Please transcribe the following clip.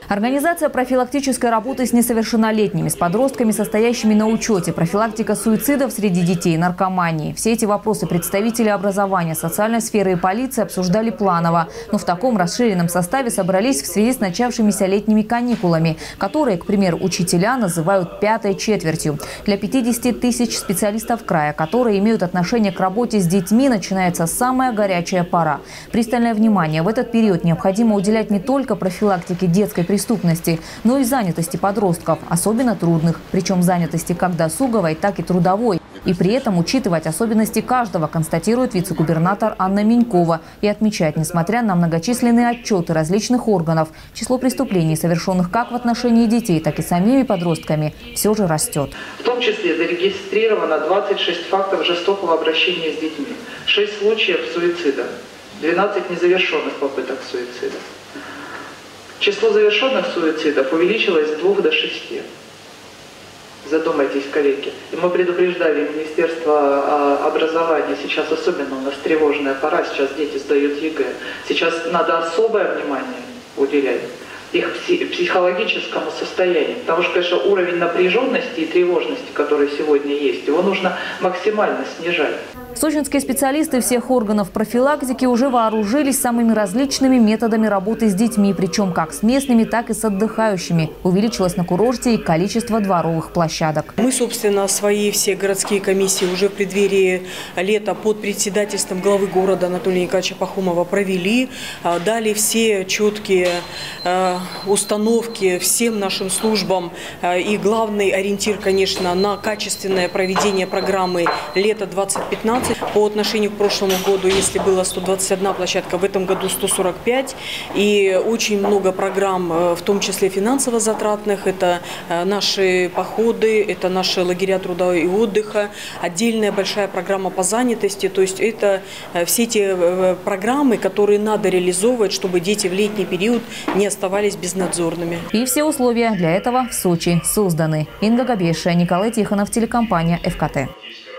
Организация профилактической работы с несовершеннолетними, с подростками, состоящими на учете, профилактика суицидов среди детей, наркомании. Все эти вопросы представители образования, социальной сферы и полиции обсуждали планово. Но в таком расширенном составе собрались в связи с начавшимися летними каникулами, которые, к примеру, учителя называют пятой четвертью. Для 50 тысяч специалистов края, которые имеют отношение к работе с детьми, начинается самая горячая пора. Пристальное внимание в этот период необходимо уделять не только профилактике детской преступности, но и занятости подростков, особенно трудных, причем занятости как досуговой, так и трудовой. И при этом учитывать особенности каждого, констатирует вице-губернатор Анна Минькова и отмечает, несмотря на многочисленные отчеты различных органов, число преступлений, совершенных как в отношении детей, так и самими подростками, все же растет. В том числе зарегистрировано 26 фактов жестокого обращения с детьми, 6 случаев суицида, 12 незавершенных попыток суицида. Число завершенных суицидов увеличилось с 2 до 6. Задумайтесь, коллеги. И мы предупреждали Министерство образования. Сейчас особенно у нас тревожная пора. Сейчас дети сдают ЕГЭ. Сейчас надо особое внимание уделять их психологическому состоянию. Потому что, конечно, уровень напряженности и тревожности, который сегодня есть, его нужно максимально снижать. Сочинские специалисты всех органов профилактики уже вооружились самыми различными методами работы с детьми, причем как с местными, так и с отдыхающими. Увеличилось на курорте и количество дворовых площадок. Мы, собственно, свои все городские комиссии уже в преддверии лета под председательством главы города Анатолия Николаевича Пахомова провели, дали все четкие установки всем нашим службам и главный ориентир, конечно, на качественное проведение программы «Лето 2015». По отношению к прошлому году, если было 121 площадка, в этом году 145. И очень много программ, в том числе финансово затратных. Это наши походы, это наши лагеря труда и отдыха, отдельная большая программа по занятости. То есть это все те программы, которые надо реализовывать, чтобы дети в летний период не оставались безнадзорными. И все условия для этого в Сочи созданы. Инга Габейшая, Николай Тихонов, телекомпания ФКТ.